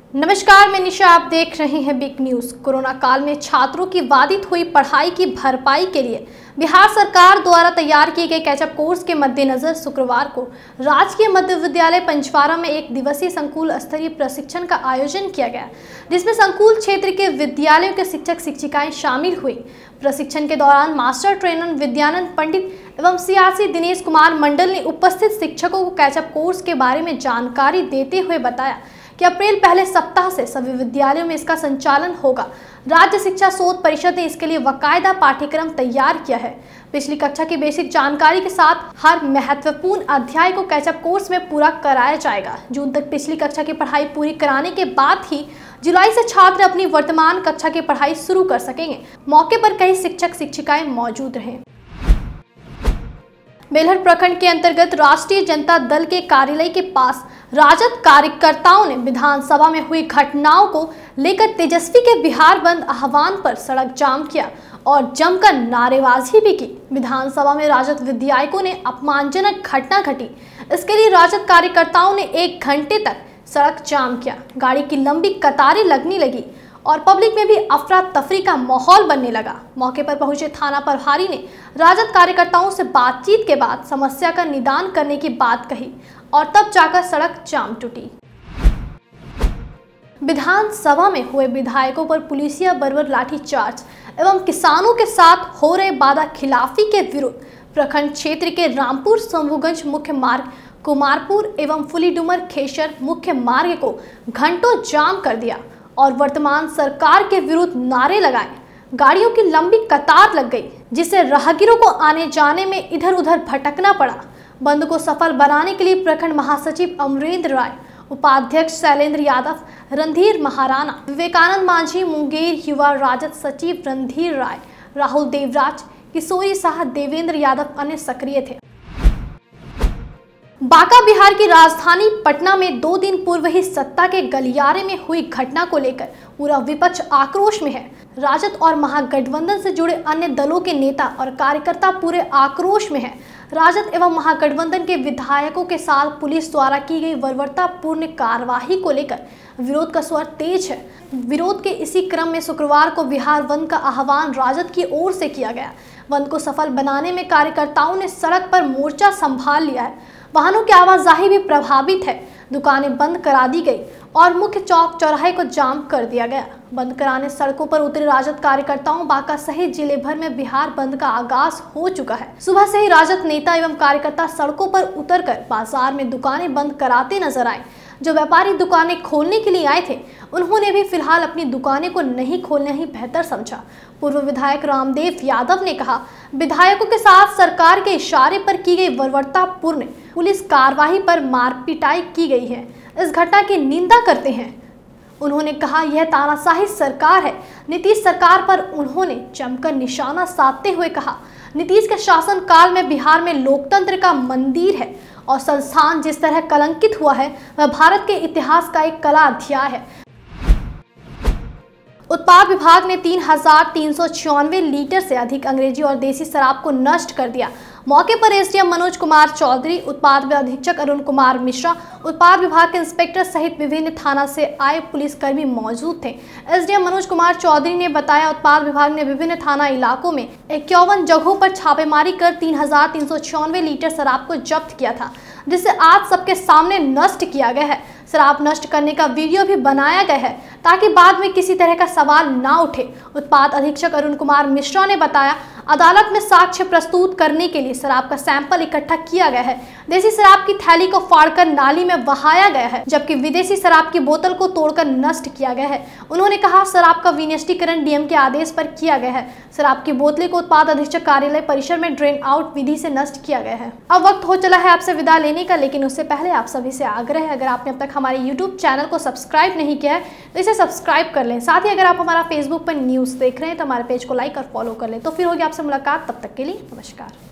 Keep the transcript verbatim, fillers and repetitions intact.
नमस्कार, मैं निशा। आप देख रहे हैं बिग न्यूज। कोरोना काल में छात्रों की बाधित हुई पढ़ाई की भरपाई के लिए बिहार सरकार द्वारा तैयार किए गए कैचअप कोर्स के मद्देनजर शुक्रवार को राजकीय मध्य विद्यालय पंचवारा में एक दिवसीय संकुल स्तरीय प्रशिक्षण का आयोजन किया गया, जिसमें संकुल क्षेत्र के विद्यालयों के शिक्षक शिक्षिकाएं शामिल हुई। प्रशिक्षण के दौरान मास्टर ट्रेनर विद्यानंद पंडित एवं सीआरसी दिनेश कुमार मंडल ने उपस्थित शिक्षकों को कैचअप कोर्स के बारे में जानकारी देते हुए बताया कि अप्रैल पहले सप्ताह से सभी विद्यालयों में इसका संचालन होगा। राज्य शिक्षा शोध परिषद ने इसके लिए बाकायदा पाठ्यक्रम तैयार किया है। पिछली कक्षा की बेसिक जानकारी के साथ हर महत्वपूर्ण अध्याय को कैचअप कोर्स में पूरा कराया जाएगा। जून तक पिछली कक्षा की पढ़ाई पूरी कराने के बाद ही जुलाई से छात्र अपनी वर्तमान कक्षा की पढ़ाई शुरू कर सकेंगे। मौके पर कई शिक्षक शिक्षिकाएं मौजूद रहे। बेलहर प्रखंड के अंतर्गत राष्ट्रीय जनता दल के कार्यालय के पास राजद कार्यकर्ताओं ने विधानसभा में हुई घटनाओं को लेकर तेजस्वी के बिहार बंद आह्वान पर सड़क जाम किया और जमकर नारेबाजी भी की। विधानसभा में राजद विधायकों ने अपमानजनक घटना घटी, इसके लिए राजद कार्यकर्ताओं ने एक घंटे तक सड़क जाम किया। गाड़ी की लंबी कतारें लगने लगी और पब्लिक में भी अफरा तफरी का माहौल बनने लगा। मौके पर पहुंचे थाना प्रभारी ने राजद कार्यकर्ताओं से बातचीत के बाद समस्या का निदान करने की बात कही और तब जाकर सड़क जाम टूटी। विधानसभा में हुए विधायकों पर पुलिसिया बर्बर लाठीचार्ज एवं किसानों के साथ हो रहे वादा खिलाफी के विरुद्ध प्रखंड क्षेत्र के रामपुर शंभुगंज मुख्य मार्ग, कुमारपुर एवं फुलीडुमर खेसर मुख्य मार्ग को घंटों जाम कर दिया और वर्तमान सरकार के विरुद्ध नारे लगाए। गाड़ियों की लंबी कतार लग गई, जिससे राहगीरों को आने जाने में इधर उधर भटकना पड़ा। बंद को सफल बनाने के लिए प्रखंड महासचिव अमरेंद्र राय, उपाध्यक्ष शैलेंद्र यादव, रणधीर महाराणा, विवेकानंद मांझी, मुंगेर युवा राजद सचिव रणधीर राय, राहुल देवराज, किशोरी शाह, देवेंद्र यादव अन्य सक्रिय थे। बांका बिहार की राजधानी पटना में दो दिन पूर्व ही सत्ता के गलियारे में हुई घटना को लेकर पूरा विपक्ष आक्रोश में है। राजद और महागठबंधन से जुड़े अन्य दलों के नेता और कार्यकर्ता पूरे आक्रोश में हैं। राजद एवं महागठबंधन के विधायकों के साथ पुलिस द्वारा की गई बर्बरतापूर्ण कार्रवाई को लेकर विरोध का स्वर तेज है। विरोध के इसी क्रम में शुक्रवार को बिहार बंद का आह्वान राजद की ओर से किया गया। बंद को सफल बनाने में कार्यकर्ताओं ने सड़क पर मोर्चा संभाल लिया है। वाहनों की आवाजाही भी प्रभावित है। दुकानें बंद करा दी गई और मुख्य चौक चौराहे को जाम कर दिया गया। बंद कराने सड़कों पर उतरे राजद कार्यकर्ताओं बांका सहित जिले भर में बिहार बंद का आगाज हो चुका है। सुबह से ही राजद नेता एवं कार्यकर्ता सड़कों पर उतरकर बाजार में दुकानें बंद कराते नजर आए। जो व्यापारी दुकानें खोलने के लिए आए थे, उन्होंने भी फिलहाल अपनी दुकानें को नहीं खोलना ही बेहतर समझा। पूर्व विधायक रामदेव यादव ने कहा, विधायकों के साथ सरकार के इशारे पर की गई बर्बरतापूर्ण पुलिस कार्रवाई पर मारपिटाई की गई है, इस घटना की निंदा करते हैं। उन्होंने कहा, यह तानाशाही सरकार है। नीतीश सरकार पर उन्होंने जमकर निशाना साधते हुए कहा, नीतीश के शासन काल में बिहार में लोकतंत्र का मंदिर है और संस्थान जिस तरह कलंकित हुआ है वह भारत के इतिहास का एक कला अध्याय है। उत्पाद विभाग ने तीन हजार तीन सौ छियानवे लीटर से अधिक अंग्रेजी और देसी शराब को नष्ट कर दिया। मौके पर एसडीएम मनोज कुमार चौधरी, उत्पाद अधीक्षक अरुण कुमार मिश्रा, उत्पाद विभाग के इंस्पेक्टर सहित विभिन्न थाना से आए पुलिसकर्मी मौजूद थे। एसडीएम मनोज कुमार चौधरी ने बताया, उत्पाद विभाग ने विभिन्न थाना इलाकों में इक्यावन जगहों पर छापेमारी कर तीन हजार तीन सौ छियानवे लीटर शराब को जब्त किया था, जिसे आज सबके सामने नष्ट किया गया है। शराब नष्ट करने का वीडियो भी बनाया गया है ताकि बाद में किसी तरह का सवाल ना उठे। उत्पाद अधीक्षक अरुण कुमार मिश्रा ने बताया, अदालत में साक्ष्य प्रस्तुत करने के लिए शराब का सैंपल इकट्ठा किया गया है। देसी शराब की थैली को फाड़कर नाली में बहाया गया है, जबकि विदेशी शराब की बोतल को तोड़कर नष्ट किया गया है। उन्होंने कहा, शराब का विनिष्टीकरण डीएम के आदेश पर किया गया है। शराब की बोतलें को उत्पाद अधीक्षक कार्यालय परिसर में ड्रेन आउट विधि से नष्ट किया गया है। अब वक्त हो चला है आपसे विदा लेने का, लेकिन उससे पहले आप सभी से आग्रह है, अगर आपने अब तक हमारे यूट्यूब चैनल को सब्सक्राइब नहीं किया है तो इसे सब्सक्राइब कर लें। साथ ही अगर आप हमारा फेसबुक पर न्यूज़ देख रहे हैं तो हमारे पेज को लाइक और फॉलो कर लें। तो फिर होगी आपसे मुलाकात, तब तक के लिए नमस्कार।